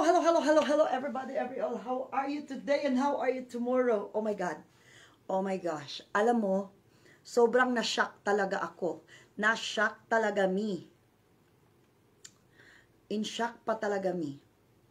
hello, everybody, every all. How are you today and how are you tomorrow? Oh my God. Oh my gosh. Alam mo, sobrang na-shock talaga ako. Na-shock talaga me. In shock pa talaga me.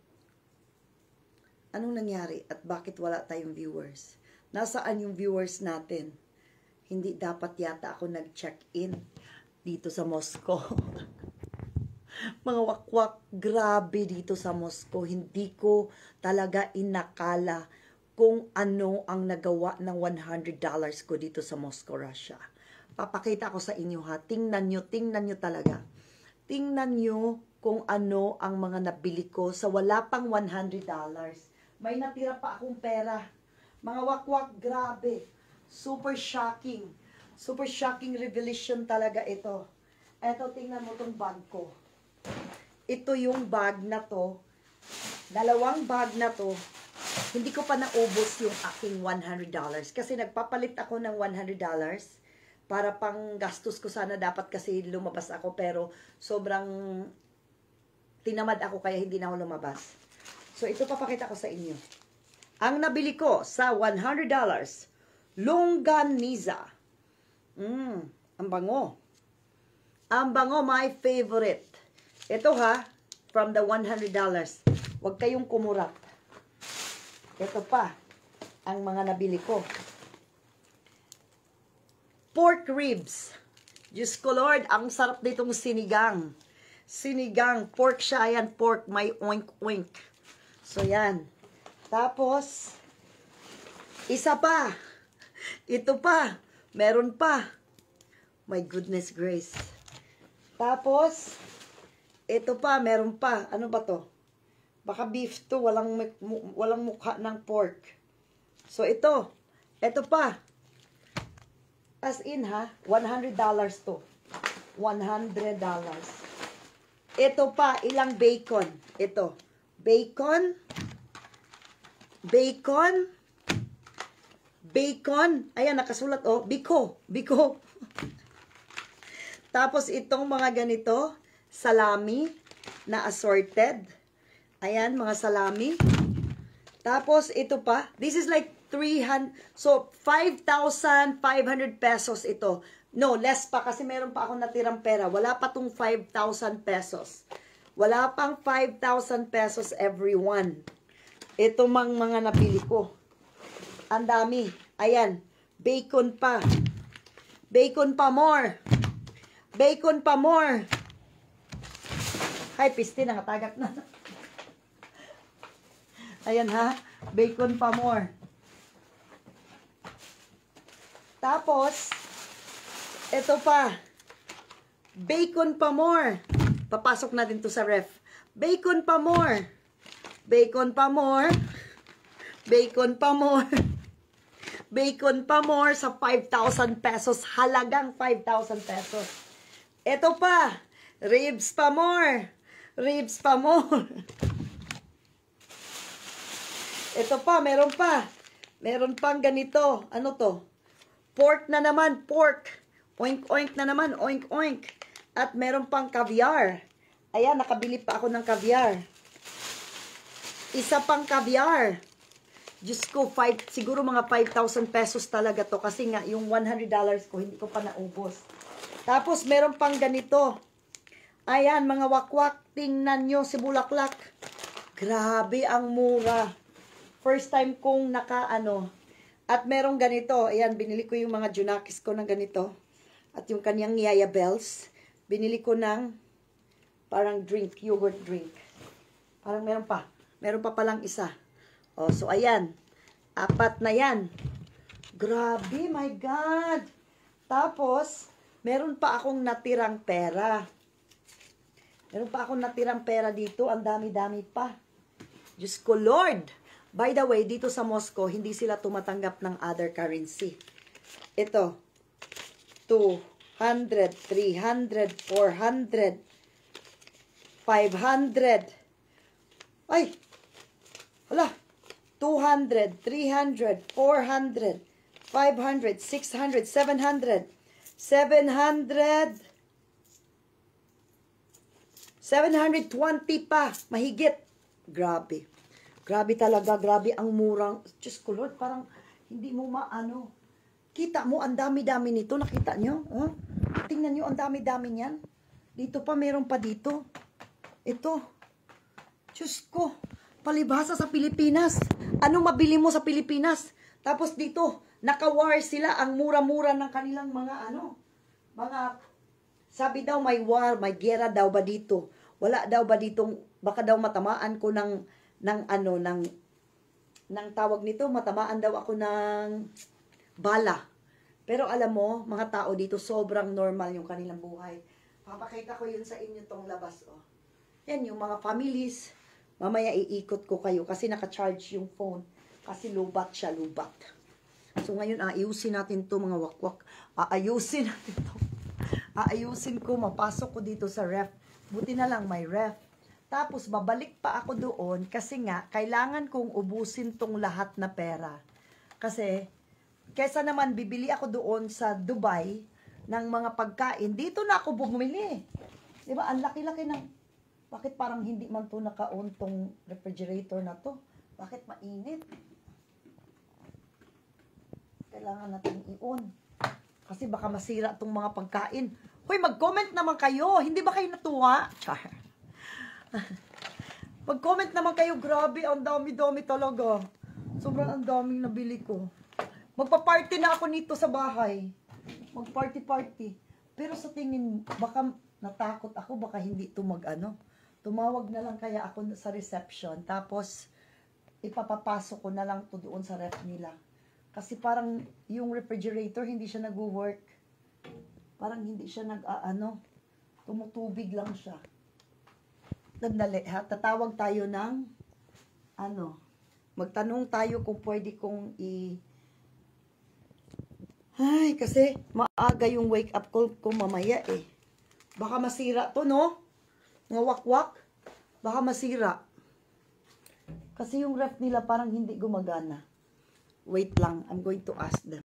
Anong nangyari at bakit wala tayong viewers? Nasaan yung viewers natin? Hindi dapat yata ako nag-check-in dito sa Moscow. Mga wakwak, grabe dito sa Moscow. Hindi ko talaga inakala kung ano ang nagawa ng $100 ko dito sa Moscow, Russia. Papakita ko sa inyo ha. Tingnan nyo talaga. Tingnan nyo kung ano ang mga nabili ko sa wala pang $100. May natira pa akong pera. Mga wakwak, grabe. Super shocking. Super shocking revelation talaga ito. Eto, tingnan mo tong bag ko. Ito yung bag na to. Dalawang bag na to. Hindi ko pa naubos yung aking $100. Kasi nagpapalit ako ng $100 para pang gastos ko sana dapat kasi lumabas ako. Pero sobrang tinamad ako kaya hindi na ako lumabas. So ito papakita ko sa inyo. Ang nabili ko sa $100. Longganisa. Ang bango. Ang bango, my favorite. Ito ha, from the $100. Huwag kayong kumurat. Ito pa, ang mga nabili ko. Pork ribs. Diyos ko Lord, ang sarap nitong sinigang. Sinigang, pork siya. Ayan, pork, may oink-oink. So yan. Tapos, isa pa. Ito pa. Meron pa. My goodness grace. Tapos, ito pa, meron pa. Ano ba to? Baka beef to, walang mukha ng pork. So ito pa. As in ha, $100 to. $100. Ito pa, ilang bacon. Ito. Bacon. Ayan, nakasulat oh. Biko. Tapos itong mga ganito, salami na assorted. Ayan, mga salami. Tapos, ito pa. This is like 300. So, 5,500 pesos ito. No, less pa kasi meron pa akong natirang pera. Wala pa tong 5,000 pesos. Wala pang 5,000 pesos every one. Ito mga nabili ko. Ang dami. Ayan. Bacon pa. Bacon pa more. Bacon pa more. Hay, piste, nakatagak na. Ayan ha, bacon pa more. Tapos, ito pa. Bacon pa more. Papasok natin to sa ref. Bacon pa more. Bacon pa more. Bacon pa more. Bacon pa more sa 5,000 pesos. Halagang 5,000 pesos. Ito pa. Ribs pa more. Ribs pa more. Ito pa, meron pa. Meron pang ganito. Ano to? Pork na naman, pork. Oink-oink na naman, oink-oink. At meron pang caviar. Ayan, nakabili pa ako ng caviar. Isa pang caviar. Diyos ko, siguro mga 5,000 pesos talaga to. Kasi nga, yung $100 ko, hindi ko pa naubos. Tapos, meron pang ganito. Ayan, mga wakwak. Tingnan nyo si Bulaklak. Grabe, ang mura. First time kong nakaano. At merong ganito. Ayan, binili ko yung mga Junakis ko ng ganito. At yung kanyang Yaya Bells. Binili ko ng parang drink, yogurt drink. Parang meron pa. Meron pa palang isa. O, so ayan. 4 na yan. Grabe, my God. Tapos, meron pa akong natirang pera. Meron pa akong natirang pera dito. Ang dami-dami pa. Diyos ko, Lord. By the way, dito sa Moscow, hindi sila tumatanggap ng other currency. Ito, 200, 300, 400, 500. Ay! Hala! 200, 300, 400, 500, 600, 700, 700, 720 pa. Mahigit. Grabe. Grabe talaga, grabe ang murang. Diyos ko Lord, parang hindi mo maano. Kita mo, ang dami-dami nito. Nakita nyo? Oh? Tingnan nyo, ang dami-dami niyan. Dito pa, meron pa dito. Ito. Diyos ko. Palibhasa sa Pilipinas. Anong mabili mo sa Pilipinas? Tapos dito, naka-war sila. Ang mura-mura ng kanilang mga sabi daw may war, may gera daw ba dito? Wala daw ba ditong, baka daw matamaan ko ng tawag nito, matamaan daw ako ng bala. Pero alam mo, mga tao dito, sobrang normal yung kanilang buhay. Papakita ko yun sa inyo tong labas, oh. Yan, yung mga families. Mamaya iikot ko kayo kasi naka-charge yung phone. Kasi lubat siya, lubat. So ngayon, aayusin natin to mga wakwak. Aayusin natin to. Aayusin ko, mapasok ko dito sa ref. Buti na lang may ref. Tapos, babalik pa ako doon kasi nga, kailangan kong ubusin tong lahat na pera. Kasi, kesa naman bibili ako doon sa Dubai ng mga pagkain, dito na ako bumili. Diba? Ang laki-laki ng, bakit parang hindi man to naka-on tong refrigerator na to? Bakit mainit? Kailangan natin i-on. Kasi baka masira tong mga pagkain. Hoy, mag-comment naman kayo. Hindi ba kayo natuwa? Char. Mag-comment naman kayo, grabe, ang dami-dami talaga. Sobrang ang daming nabili ko. Magpa-party na ako nito sa bahay. Mag-party-party. Pero sa tingin, baka natakot ako, baka hindi ito Tumawag na lang kaya ako sa reception. Tapos, ipapapasok ko na lang to doon sa ref nila. Kasi parang yung refrigerator, hindi siya nag-work. Parang hindi siya tumutubig lang siya. Nandali, ha? Tatawag tayo ng, magtanong tayo kung pwede kong Ay, kasi maaga yung wake up call ko mamaya eh. Baka masira to, no? Mga wakwak. Baka masira. Kasi yung ref nila parang hindi gumagana. Wait lang, I'm going to ask them.